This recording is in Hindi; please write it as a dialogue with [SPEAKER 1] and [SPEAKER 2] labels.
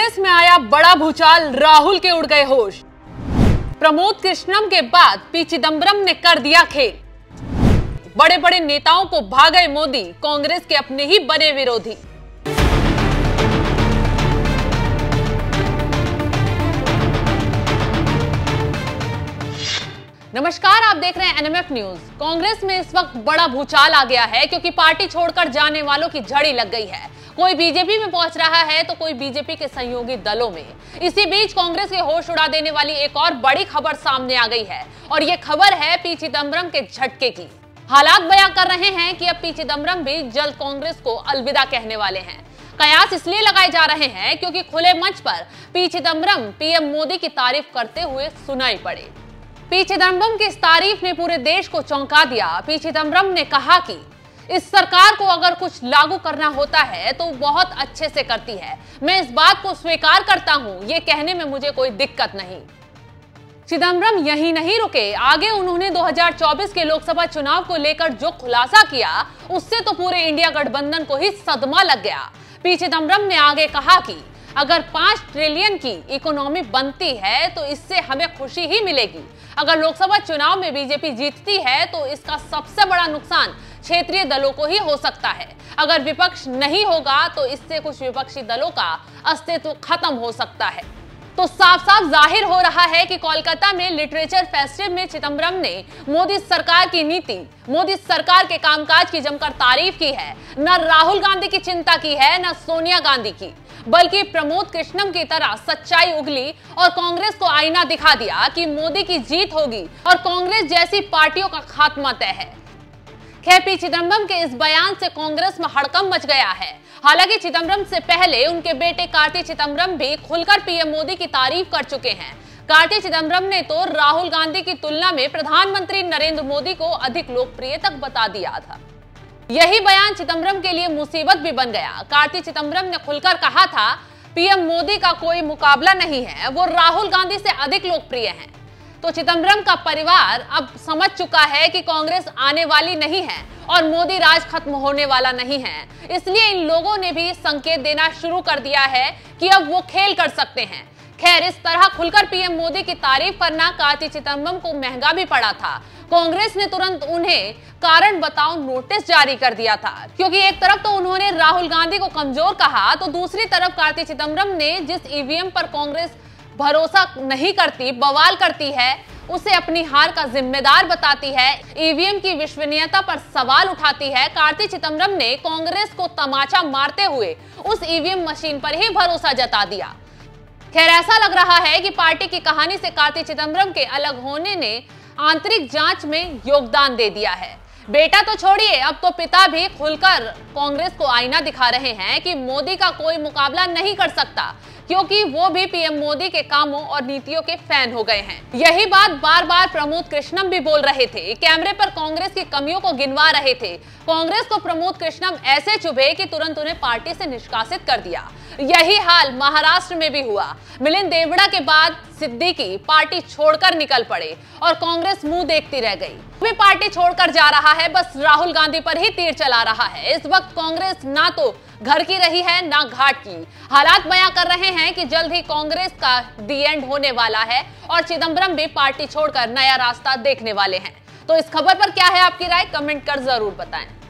[SPEAKER 1] कांग्रेस में आया बड़ा भूचाल, राहुल के उड़ गए होश। प्रमोद कृष्णम के बाद पी चिदंबरम ने कर दिया खेल। बड़े बड़े नेताओं को भा गए मोदी, कांग्रेस के अपने ही बने विरोधी। नमस्कार, आप देख रहे हैं एनएमएफ न्यूज। कांग्रेस में इस वक्त बड़ा भूचाल आ गया है क्योंकि पार्टी छोड़कर जाने वालों की झड़ी लग गई है। कोई बीजेपी में पहुंच रहा है तो कोई बीजेपी के सहयोगी दलों में। इसी बीच कांग्रेस के होश उड़ा देने वाली एक और बड़ी खबर सामने आ गई है और ये खबर है पी चिदंबरम के झटके की। हालात बयां कर रहे हैं कि अब पी चिदंबरम भी जल्द कांग्रेस को अलविदा कहने वाले हैं। कयास इसलिए लगाए जा रहे हैं क्योंकि खुले मंच पर पी चिदंबरम पीएम मोदी की तारीफ करते हुए सुनाई पड़े। पी चिदंबरम की इस तारीफ ने पूरे देश को चौंका दिया। पी चिदंबरम ने कहा कि इस सरकार को अगर कुछ लागू करना होता है तो बहुत अच्छे से करती है। मैं इस बात को स्वीकार करता हूं, ये कहने में मुझे कोई दिक्कत नहीं। चिदंबरम यहीं नहीं रुके, आगे उन्होंने 2024 के लोकसभा चुनाव को लेकर जो खुलासा किया उससे तो पूरे इंडिया गठबंधन को ही सदमा लग गया। पी चिदंबरम ने आगे कहा कि अगर 5 ट्रिलियन की इकोनॉमी बनती है तो इससे हमें खुशी ही मिलेगी। अगर लोकसभा चुनाव में बीजेपी जीतती है तो इसका सबसे बड़ा नुकसान क्षेत्रीय दलों को ही हो सकता है। अगर विपक्ष नहीं होगा तो इससे कुछ विपक्षी दलों का अस्तित्व खत्म हो सकता है। तो साफ साफ जाहिर हो रहा है कि कोलकाता में लिटरेचर फेस्टिवल में चिदंबरम ने मोदी सरकार की नीति, मोदी सरकार के कामकाज की जमकर तारीफ की है। न राहुल गांधी की चिंता की है, न सोनिया गांधी की, बल्कि प्रमोद कृष्णम की तरह सच्चाई उगली और कांग्रेस को आईना दिखा दिया कि मोदी की जीत होगी और कांग्रेस जैसी पार्टियों का खात्मा तय है। खैर, पी चिदंबरम के इस बयान से कांग्रेस में हड़कंप मच गया है। हालांकि चिदंबरम से पहले उनके बेटे कार्ति चिदंबरम भी खुलकर पीएम मोदी की तारीफ कर चुके हैं। कार्ति चिदंबरम ने तो राहुल गांधी की तुलना में प्रधानमंत्री नरेंद्र मोदी को अधिक लोकप्रिय तक बता दिया था। यही बयान चिदंबरम के लिए मुसीबत भी बन गया। कार्ति चिदंबरम ने खुलकर कहा था, पीएम मोदी का कोई मुकाबला नहीं है, वो राहुल गांधी से अधिक लोकप्रिय हैं। तो चिदंबरम का परिवार अब समझ चुका है कि कांग्रेस आने वाली नहीं है और मोदी राज खत्म होने वाला नहीं है। इसलिए इन लोगों ने भी संकेत देना शुरू कर दिया है कि अब वो खेल कर सकते हैं। खैर, इस तरह खुलकर पीएम मोदी की तारीफ करना कार्ति चिदंबरम को महंगा भी पड़ा था। कांग्रेस ने तुरंत उन्हें कारण बताओ नोटिस जारी कर दिया था, क्योंकि एक तरफ तो उन्होंने राहुल गांधी को कमजोर कहा तो दूसरी तरफ कार्ति चिदंबरम ने जिस ईवीएम पर कांग्रेस भरोसा नहीं करती, बवाल करती है, उसे अपनी हार का जिम्मेदार बताती है, ईवीएम की विश्वसनीयता पर सवाल उठाती है। कार्ति चिदंबरम ने कांग्रेस को तमाचा मारते हुए उस ईवीएम मशीन पर ही भरोसा जता दिया। खैर, ऐसा लग रहा है कि पार्टी की कहानी से कार्ति चिदंबरम के अलग होने ने आंतरिक जांच में योगदान दे दिया है। बेटा तो छोड़िए, अब तो पिता भी खुलकर कांग्रेस को आईना दिखा रहे हैं कि मोदी का कोई मुकाबला नहीं कर सकता, क्योंकि वो भी पीएम मोदी के कामों और नीतियों के फैन हो गए हैं। यही बात बार बार प्रमोद कृष्णम भी बोल रहे थे। कैमरे पर कांग्रेस की कमियों को गिनवा रहे थे। कांग्रेस को प्रमोद कृष्णम ऐसे चुभे कि तुरंत उन्हें पार्टी से निष्कासित कर दिया। यही हाल महाराष्ट्र में भी हुआ। मिलिंद देवड़ा के बाद सिद्दीकी पार्टी छोड़कर निकल पड़े और कांग्रेस मुंह देखती रह गई। वे पार्टी छोड़कर जा रहा है, बस राहुल गांधी पर ही तीर चला रहा है। इस वक्त कांग्रेस ना तो घर की रही है ना घाट की। हालात बयां कर रहे हैं कि जल्द ही कांग्रेस का दी एंड होने वाला है और चिदंबरम भी पार्टी छोड़कर नया रास्ता देखने वाले हैं। तो इस खबर पर क्या है आपकी राय, कमेंट कर जरूर बताएं।